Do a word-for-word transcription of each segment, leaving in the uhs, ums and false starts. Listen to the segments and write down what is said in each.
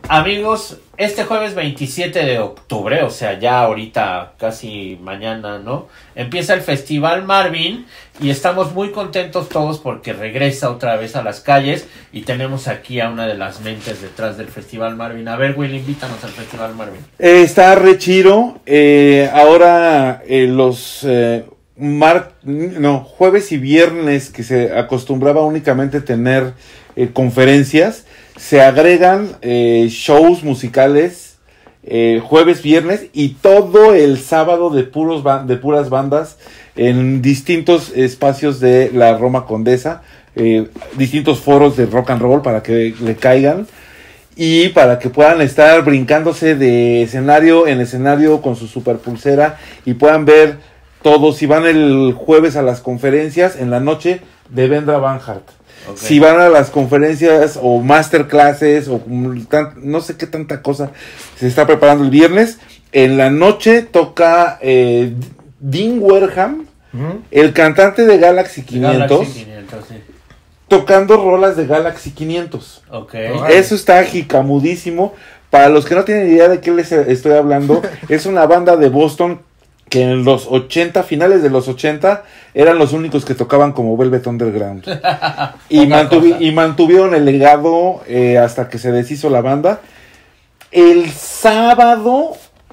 amigos, este jueves veintisiete de octubre, o sea, ya ahorita casi mañana, ¿no? Empieza el Festival Marvin y estamos muy contentos todos porque regresa otra vez a las calles y tenemos aquí a una de las mentes detrás del Festival Marvin. A ver, Will, invítanos al Festival Marvin. Eh, está re chido. Eh, ahora eh, los eh, mar no jueves y viernes que se acostumbraba únicamente tener eh, conferencias, se agregan eh, shows musicales eh, jueves, viernes y todo el sábado de puros de puras bandas en distintos espacios de la Roma Condesa, eh, distintos foros de rock and roll para que le caigan y para que puedan estar brincándose de escenario en escenario con su super pulsera y puedan ver todos. Si van el jueves a las conferencias, en la noche Devendra Banhart. Okay. Si van a las conferencias o masterclasses o tan, no sé qué tanta cosa se está preparando el viernes, en la noche toca eh, Dean Wareham, uh-huh. el cantante de Galaxy quinientos, Galaxy quinientos sí. tocando rolas de Galaxy quinientos. Okay. Eso está jicamudísimo. Para los que no tienen idea de qué les estoy hablando, es una banda de Boston que en los ochenta, finales de los ochenta, eran los únicos que tocaban como Velvet Underground. y, mantuvi- y mantuvieron el legado eh, hasta que se deshizo la banda. El sábado,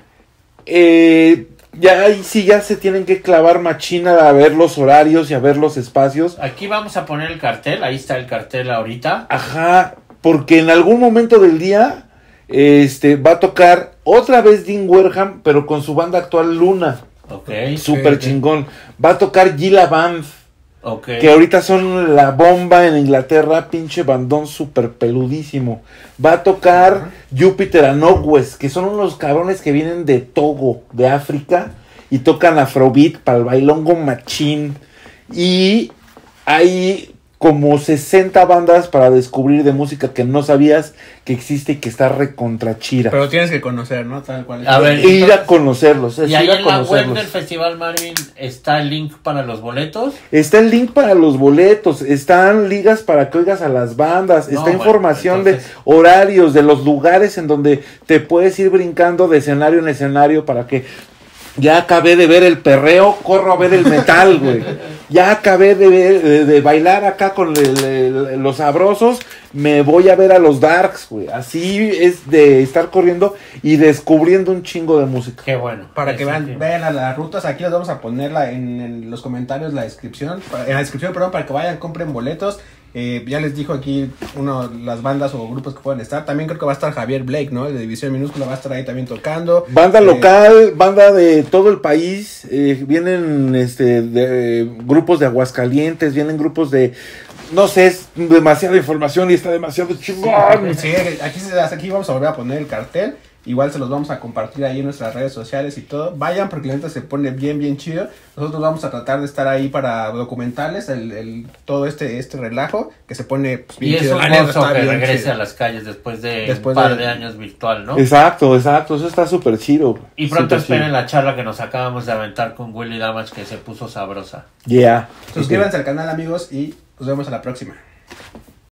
eh, ya ahí sí ya se tienen que clavar machina a ver los horarios y a ver los espacios. Aquí vamos a poner el cartel, ahí está el cartel ahorita. Ajá, porque en algún momento del día este va a tocar otra vez Dean Wareham, pero con su banda actual Luna. Ok. Super okay, chingón. Va a tocar Gila Band. Ok. Que ahorita son la bomba en Inglaterra, pinche bandón super peludísimo. Va a tocar uh-huh. Júpiter Anogües, que son unos cabrones que vienen de Togo, de África, y tocan afrobeat para el bailongo machín. Y hay como sesenta bandas para descubrir de música que no sabías que existe y que está recontra chira. Pero tienes que conocer, ¿no? Tal cual. A ver, ir a conocerlos. Y ahí en la web del Festival Marvin está el link para los boletos. Está el link para los boletos, están ligas para que oigas a las bandas, no, está bueno, información entonces... de horarios, de los lugares en donde te puedes ir brincando de escenario en escenario para que... Ya acabé de ver el perreo, corro a ver el metal, güey. Ya acabé de, ver, de, de bailar acá con el, el, los sabrosos, me voy a ver a los darks, güey. Así es de estar corriendo y descubriendo un chingo de música. Qué bueno. Para que vean, vean a las rutas, aquí les vamos a ponerla en, en los comentarios, la descripción, en la descripción, perdón, para que vayan, compren boletos. Eh, ya les dijo aquí uno las bandas o grupos que pueden estar. También creo que va a estar Javier Blake, ¿no? El de División Minúscula va a estar ahí también tocando. Banda eh, local, banda de todo el país. Eh, vienen este de, eh, grupos de Aguascalientes, vienen grupos de... No sé, es demasiada información y está demasiado chingón. Sí, aquí, aquí vamos a volver a poner el cartel. Igual se los vamos a compartir ahí en nuestras redes sociales y todo. Vayan porque la neta se pone bien, bien chido. Nosotros vamos a tratar de estar ahí para documentarles el, el, todo este este relajo que se pone pues, bien y chido. Y es un gozo que regrese chido a las calles después de después un par de, de años virtual, ¿no? Exacto, exacto. Eso está súper chido. Y pronto esperen chido la charla que nos acabamos de aventar con Willy Damage que se puso sabrosa. Yeah. Suscríbanse okay. al canal, amigos, y nos vemos a la próxima.